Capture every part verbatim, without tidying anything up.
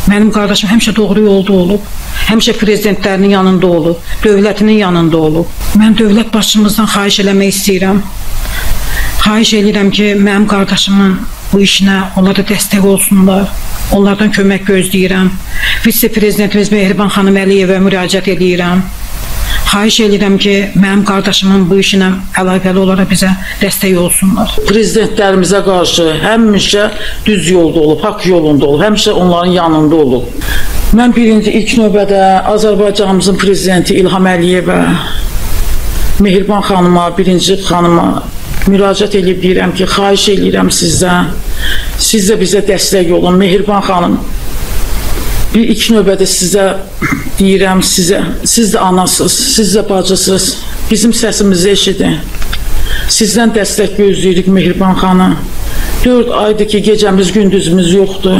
Mənim qardaşım həmişə doğru yolda olub, həmişə prezidentlərinin yanında olub, dövlətinin yanında olub. Mən dövlət başçımızdan xahiş eləmək istəyirəm. Xahiş edirəm ki, mənim qardaşımın bu işinə onlara dəstək olsunlar. Onlardan kömək gözləyirəm. Vitse-prezidentimiz Mehriban xanım Əliyevə müraciət edirəm. Xahiş edirəm ki, mənim qardaşımın bu işinə əlaqəli olaraq bizə dəstək olsunlar. Prezidentlərimizə qarşı həmişə düz yolda olub, haqq yolunda olub, həmişə onların yanında olub. Mən birinci ilk növbədə Azərbaycanımızın prezidenti İlham Əliyevə, Mehriban xanıma, birinci xanıma müraciət edib deyirəm ki, xahiş edirəm sizdən, siz də bizə dəstək olun. Mehriban xanım, bir iki növbədə sizə deyirəm, sizə, siz də anasız, siz də bacısız, bizim səsimizi eşidin. Sizdən dəstək gözləyirik Mehriban xanım. Dörd aydır ki, gecəmiz, gündüzümüz yoxdur.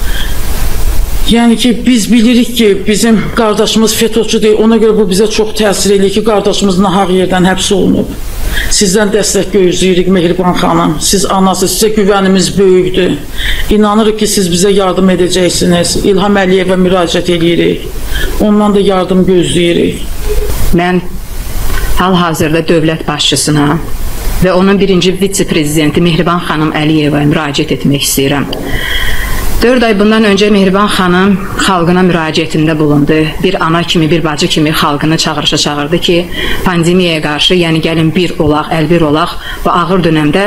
Yəni ki, biz bilirik ki, bizim qardaşımız FETÖ'çü deyil, ona görə bu bizə çox təsir edir ki, qardaşımız nahaq yerdən həbs olunub. Sizdən dəstək gözləyirik Mehriban xanım. Siz anasız, sizə güvənimiz böyükdür. İnanırıq ki, siz bizə yardım edəcəksiniz. İlham Əliyevə müraciət edirik. Ondan da yardım gözləyirik. Mən hal-hazırda dövlət başçısına və onun birinci vitse-prezidenti Mehriban xanım Əliyevə müraciət etmək istəyirəm. Dörd ay bundan öncə Mehriban xanım xalqına müraciətində bulundu. Bir ana kimi, bir bacı kimi xalqını çağırışa çağırdı ki, pandemiyaya qarşı, yəni gəlin bir olaq, əlbir olaq, bu ağır dönəmdə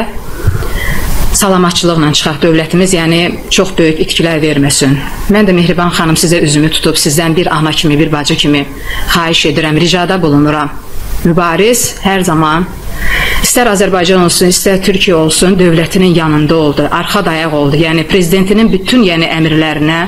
salamatçılıqla çıxaq, dövlətimiz yəni çox böyük itkilər verməsin. Mən də Mehriban xanım sizə üzümü tutub, sizdən bir ana kimi, bir bacı kimi xahiş edirəm, ricada bulunuram. Mübariz hər zaman İstər Azərbaycan olsun, istər Türkiyə olsun, dövlətinin yanında oldu, arxa dayaq oldu. Yəni prezidentinin bütün yəni əmrlərinə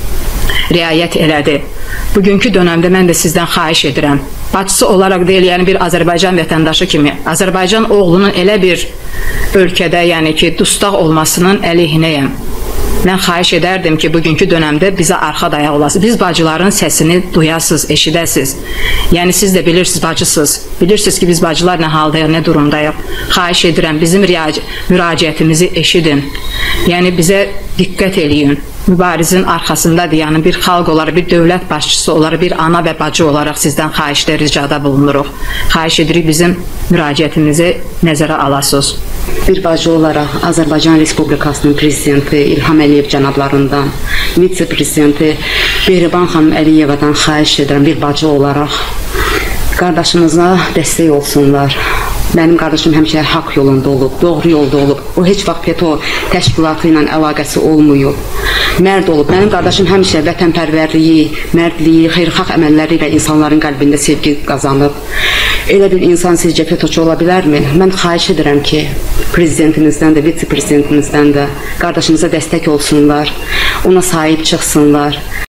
riayət elədi. Bugünkü dönəmdə mən də sizdən xahiş edirəm. Bacısı olaraq deyil, yəni bir Azərbaycan vətəndaşı kimi, Azərbaycan oğlunun elə bir ölkədə, yəni ki, dustaq olmasının əleyhinəyəm. Mən xahiş edərdim ki, bugünkü dönəmdə bizə arxa dayaq olasınız. Biz bacıların səsini duyasınız, eşidəsiniz. Yəni siz də bilirsiniz, bacısınız. Bilirsiniz ki, biz bacılar nə haldayıq, nə durumdayıq. Xahiş edirəm, bizim müraciətimizi eşidin. Yəni bizə diqqət eləyin. Mübarizin arxasındadır, yəni bir xalq olaraq, bir dövlət başçısı olaraq, bir ana və bacı olaraq sizdən xahişdə, ricada bulunuruq. Xahiş edirik, bizim müraciətimizi nəzərə alasınız. Bir bacı olaraq Azərbaycan Respublikasının prezidenti İlham Əliyev cənablarından, vitse-prezidenti Mehriban xanım Əliyevədən xahiş edirəm, bir bacı olaraq qardaşımıza dəstək olsunlar. Mənim qardaşım həmişə haqq yolunda olub, doğru yolda olub. O heç vaxt FETÖ təşkilatı ilə əlaqəsi olmayıb. Mərd olub. Mənim qardaşım həmişə vətənpərvərliyi, mərdliyi, xeyirxah əməlləri ilə insanların qəlbində sevgi qazanıb. Elə bir insan sizcə FETÖ'çü ola bilərmi? Mən xahiş edirəm ki, prezidentimizdən də, vitse-prezidentimizdən də qardaşımıza dəstək olsunlar, ona sahib çıxsınlar.